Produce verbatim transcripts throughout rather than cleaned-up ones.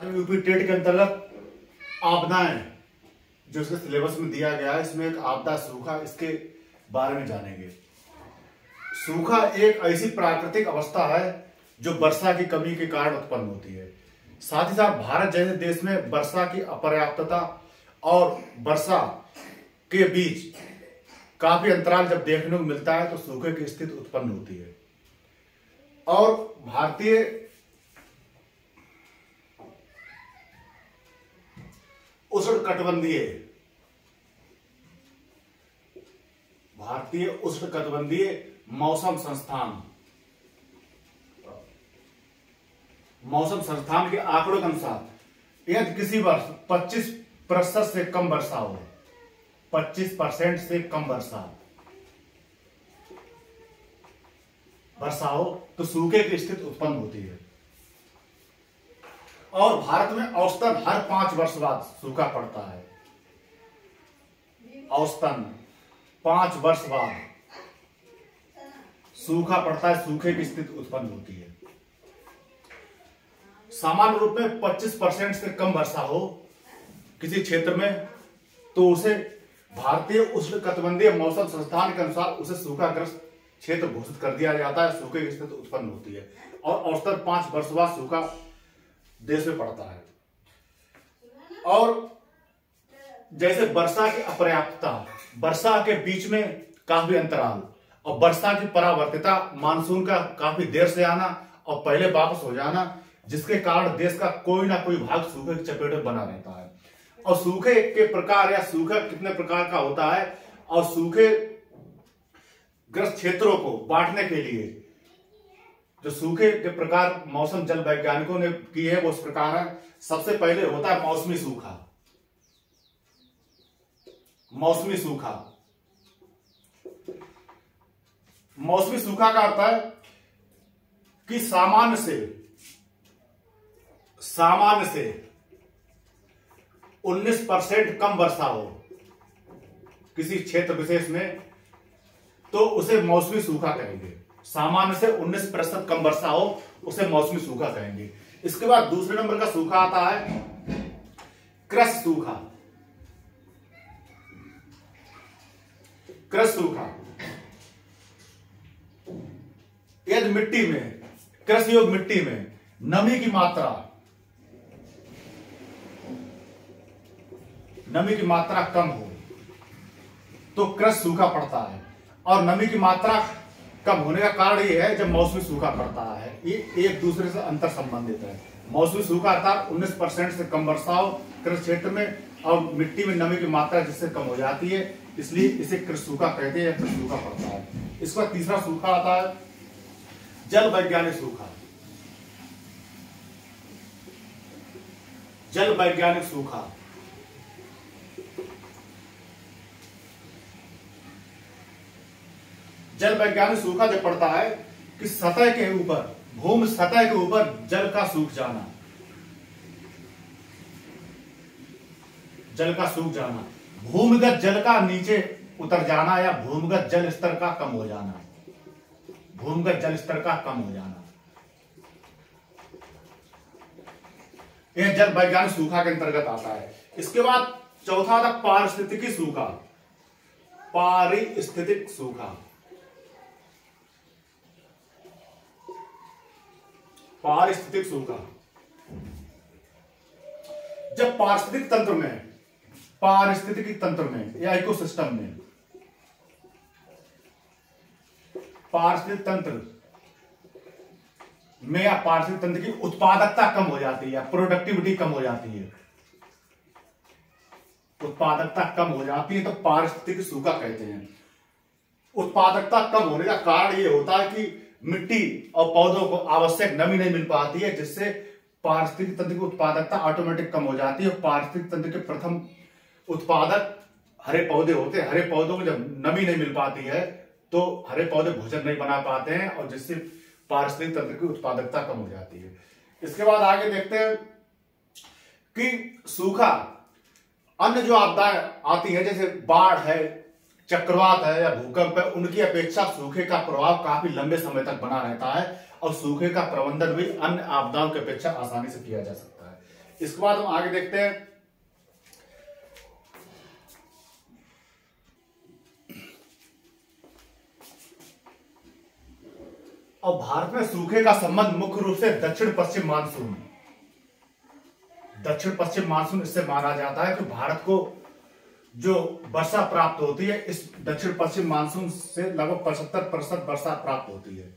UP TET के अंतर्गत आपदाएं जो इसके सिलेबस में दिया गया है, इसमें एक आपदा सूखा, इसके बारे में जानेंगे। सूखा एक ऐसी प्राकृतिक अवस्था है जो वर्षा की कमी के कारण उत्पन्न होती है। साथ ही साथ भारत जैसे देश में वर्षा की अपर्याप्तता और वर्षा के बीच काफी अंतराल जब देखने को मिलता है तो सूखे की स्थिति उत्पन्न होती है। और भारतीय उष्णकटिबंधीय भारतीय उष्णकटिबंधीय मौसम संस्थान मौसम संस्थान के आंकड़ों के अनुसार यदि किसी वर्ष पच्चीस प्रतिशत से कम वर्षा हो पच्चीस परसेंट से कम वर्षा वर्षा हो तो सूखे की स्थिति उत्पन्न होती है। और भारत में औसतन हर पांच वर्ष बाद सूखा पड़ता है। औसतन पांच वर्ष बाद सूखा पड़ता है, सूखे की स्थिति उत्पन्न होती है। सामान्य रूप में पच्चीस परसेंट से कम वर्षा हो किसी क्षेत्र में तो उसे भारतीय उष्णकटिबंधीय मौसम संस्थान के अनुसार उसे सूखाग्रस्त क्षेत्र घोषित कर दिया जाता है, सूखे की स्थिति उत्पन्न होती है। और औसतन पांच वर्ष बाद सूखा देश में पड़ता है। और जैसे वर्षा की अपर्याप्तता, वर्षा के बीच में काफी अंतराल और वर्षा की परावर्तिता, मानसून का काफी देर से आना और पहले वापस हो जाना, जिसके कारण देश का कोई ना कोई भाग सूखे की चपेट में बना रहता है। और सूखे के प्रकार या सूखा कितने प्रकार का होता है और सूखे ग्रस्त क्षेत्रों को बांटने के लिए जो सूखे के प्रकार मौसम जल वैज्ञानिकों ने की है वो इस प्रकार है। सबसे पहले होता है मौसमी सूखा। मौसमी सूखा मौसमी सूखा का अर्थ है कि सामान्य से सामान्य से उन्नीस परसेंट कम वर्षा हो किसी क्षेत्र विशेष में तो उसे मौसमी सूखा कहेंगे। सामान्य से उन्नीस प्रतिशत कम वर्षा हो उसे मौसमी सूखा कहेंगे। इसके बाद दूसरे नंबर का सूखा आता है कृषि सूखा। कृषि सूखा यदि मिट्टी में कृषि योग्य मिट्टी में नमी की मात्रा नमी की मात्रा कम हो तो कृषि सूखा पड़ता है। और नमी की मात्रा कम होने का कारण यह है जब मौसमी सूखा पड़ता है, ये एक दूसरे से अंतर संबंधित है। मौसमी सूखा अर्थात उन्नीस परसेंट से कम वर्षा हो कृषि क्षेत्र में और मिट्टी में नमी की मात्रा जिससे कम हो जाती है, इसलिए इसे कृषि सूखा कहते हैं या कृषि सूखा पड़ता है। इसका तीसरा सूखा आता है जल वैज्ञानिक सूखा। जल वैज्ञानिक सूखा जल वैज्ञानिक सूखा जब पड़ता है कि सतह के ऊपर भूमि सतह के ऊपर जल का सूख जाना जल का सूख जाना भूमिगत जल का नीचे उतर जाना या भूमिगत जल स्तर का कम हो जाना भूमिगत जल स्तर का कम हो जाना यह जल वैज्ञानिक सूखा के अंतर्गत आता है। इसके बाद चौथा था पारिस्थितिकी सूखा। पारिस्थितिक सूखा पारिस्थितिक सूखा जब पारिस्थितिक तंत्र में पारिस्थितिक तंत्र में या इकोसिस्टम में पारिस्थितिक तंत्र में या पारिस्थितिक तंत्र की उत्पादकता कम हो जाती है, प्रोडक्टिविटी कम हो जाती है, उत्पादकता कम हो जाती है तो पारिस्थितिक सूखा कहते हैं। उत्पादकता कम होने का कारण यह होता है कि मिट्टी और पौधों को आवश्यक नमी नहीं मिल पाती है, जिससे पारिस्थितिक तंत्र की उत्पादकता ऑटोमेटिक कम हो जाती है। पारिस्थितिक तंत्र के प्रथम उत्पादक हरे पौधे होते हैं। हरे पौधों को जब नमी नहीं मिल पाती है तो हरे पौधे भोजन नहीं बना पाते हैं और जिससे पारिस्थितिक तंत्र की उत्पादकता कम हो जाती है। इसके बाद आगे देखते हैं कि सूखा अन्य जो आपदाएं आती है जैसे बाढ़ है, चक्रवात है या भूकंप है, उनकी अपेक्षा सूखे का प्रभाव काफी लंबे समय तक बना रहता है और सूखे का प्रबंधन भी अन्य आपदाओं की अपेक्षा आसानी से किया जा सकता है। इसके बाद हम आगे देखते हैं। और भारत में सूखे का संबंध मुख्य रूप से दक्षिण पश्चिम मानसून दक्षिण पश्चिम मानसून इससे माना जाता है कि भारत को जो वर्षा प्राप्त होती है इस दक्षिण पश्चिम मानसून से लगभग पचहत्तर प्रतिशत वर्षा प्राप्त होती है।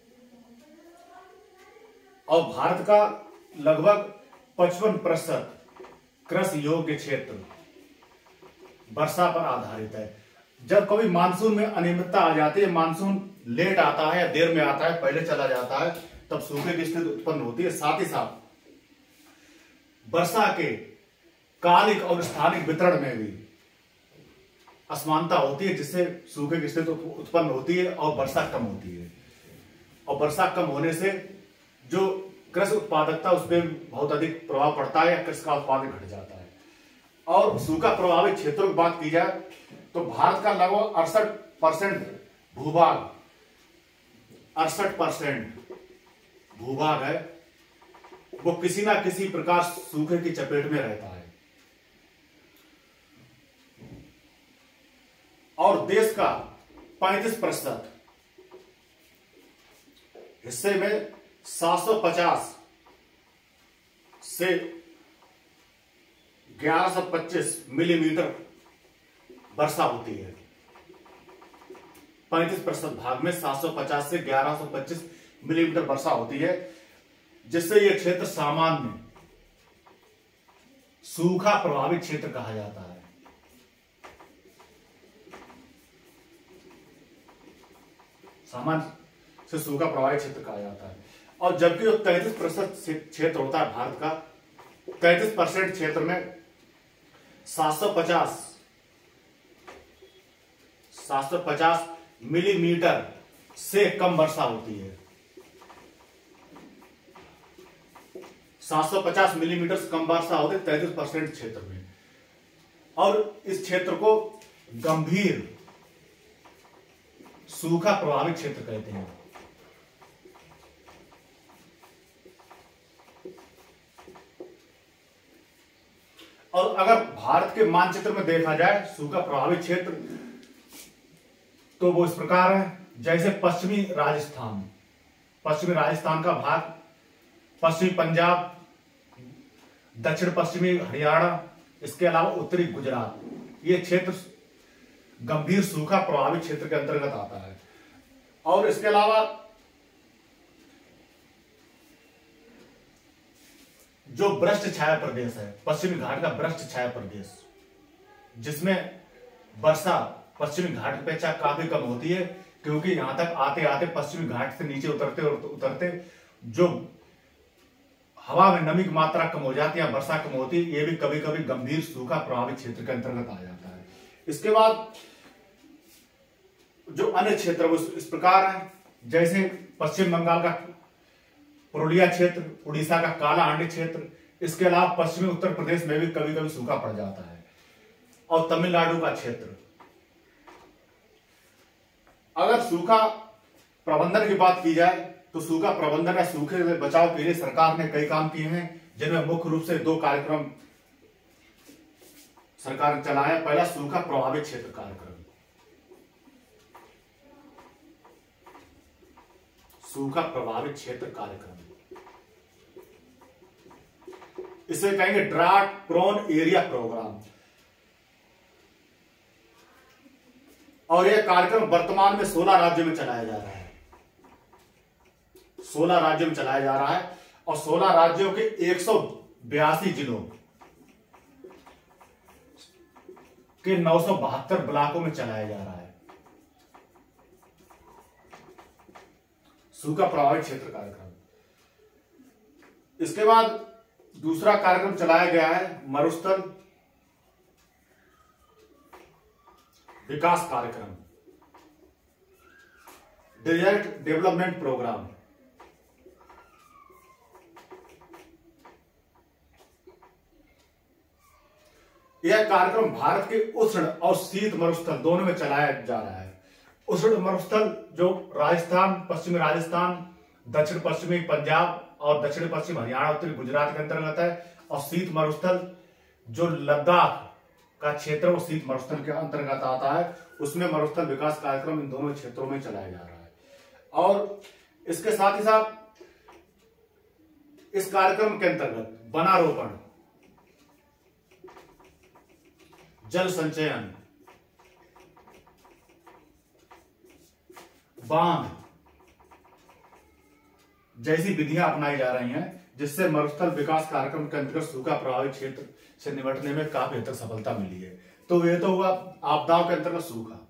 और भारत का लगभग पचपन प्रतिशत कृषि योग्य क्षेत्र वर्षा पर आधारित है। जब कभी मानसून में अनियमितता आ जाती है, मानसून लेट आता है या देर में आता है, पहले चला जाता है, तब सूखे की स्थिति उत्पन्न होती है। साथ ही साथ वर्षा के कालिक और स्थानिक वितरण में भी असमानता होती है, जिससे सूखे की स्थिति उत्पन्न होती है और वर्षा कम होती है। और वर्षा कम होने से जो कृषि उत्पादकता उस पर बहुत अधिक प्रभाव पड़ता है या कृषि का उत्पादन घट जाता है। और सूखा प्रभावित क्षेत्रों की बात की जाए तो भारत का लगभग अड़सठ परसेंट भूभाग अड़सठ परसेंट भूभाग है वो किसी ना किसी प्रकार सूखे की चपेट में रहता है। और देश का पैंतीस प्रतिशत हिस्से में सात सौ पचास से ग्यारह सौ पच्चीस मिलीमीटर वर्षा होती है। पैंतीस प्रतिशत भाग में सात सौ पचास से ग्यारह सौ पच्चीस मिलीमीटर वर्षा होती है, जिससे यह क्षेत्र सामान्य सूखा प्रभावित क्षेत्र कहा जाता है। सामान्य से सूखा प्रभावित क्षेत्र कहा जाता है। और जबकि जो तैंतीस प्रतिशत क्षेत्र होता है भारत का, तैंतीस परसेंट क्षेत्र में सात सौ पचास सात सौ पचास मिलीमीटर से कम वर्षा होती है। सात सौ पचास मिलीमीटर से कम वर्षा होती है तैंतीस परसेंट क्षेत्र में। और इस क्षेत्र को गंभीर सूखा प्रभावित क्षेत्र कहते हैं। और अगर भारत के मानचित्र में देखा जाए सूखा प्रभावित क्षेत्र, तो वो इस प्रकार है। जैसे पश्चिमी राजस्थान पश्चिमी राजस्थान का भाग, पश्चिमी पंजाब, दक्षिण पश्चिमी हरियाणा, इसके अलावा उत्तरी गुजरात, ये क्षेत्र गंभीर सूखा प्रभावित क्षेत्र के अंतर्गत आता है। और इसके अलावा जो भ्रष्ट छाया प्रदेश है, पश्चिमी घाट का भ्रष्ट छाया प्रदेश, जिसमें वर्षा पश्चिमी घाट की अपेक्षा काफी कम होती है, क्योंकि यहां तक आते आते पश्चिमी घाट से नीचे उतरते और उतरते जो हवा में नमी की मात्रा कम हो जाती है, वर्षा कम होती है, ये भी कभी कभी गंभीर सूखा प्रभावित क्षेत्र के अंतर्गत आ जाता है। इसके बाद जो अन्य क्षेत्र वो इस प्रकार है। जैसे पश्चिम बंगाल का पुरुलिया क्षेत्र, उड़ीसा का काला हांडी क्षेत्र, इसके अलावा पश्चिमी उत्तर प्रदेश में भी कभी कभी सूखा पड़ जाता है। और तमिलनाडु का क्षेत्र। अगर सूखा प्रबंधन की बात की जाए तो सूखा प्रबंधन या सूखे से बचाव के लिए सरकार ने कई काम किए हैं, जिनमें मुख्य रूप से दो कार्यक्रम सरकार ने चलाया। पहला सूखा प्रभावित क्षेत्र कार्यक्रम, सूखा प्रभावित क्षेत्र कार्यक्रम, इसे कहेंगे ड्राउट प्रोन एरिया प्रोग्राम। और यह कार्यक्रम वर्तमान में सोलह राज्यों में चलाया जा रहा है। सोलह राज्यों में चलाया जा रहा है और सोलह राज्यों के एक सौ बयासी जिलों के नौ सौ बहत्तर ब्लॉकों में चलाया जा रहा है सूखा प्रभावित क्षेत्र कार्यक्रम। इसके बाद दूसरा कार्यक्रम चलाया गया है मरुस्थल विकास कार्यक्रम, डेजर्ट डेवलपमेंट प्रोग्राम। यह कार्यक्रम भारत के उष्ण और शीत मरुस्थल दोनों में चलाया जा रहा है। उष्ण मरुस्थल जो राजस्थान, पश्चिमी राजस्थान, दक्षिण पश्चिमी पंजाब और दक्षिण पश्चिम हरियाणा, उत्तरी गुजरात के अंतर्गत है। और शीत मरुस्थल जो लद्दाख का क्षेत्र वो शीत मरुस्थल के अंतर्गत आता है, उसमें मरुस्थल विकास कार्यक्रम इन दोनों क्षेत्रों में चलाया जा रहा है। और इसके साथ ही साथ इस कार्यक्रम के अंतर्गत वनारोपण, जल संचयन, बांध जैसी विधियां अपनाई जा रही हैं, जिससे मरुस्थल विकास कार्यक्रम के अंतर्गत सूखा प्रभावित क्षेत्र से निपटने में काफी हद तक सफलता मिली है। तो ये तो हुआ आपदाओं के अंतर्गत सूखा।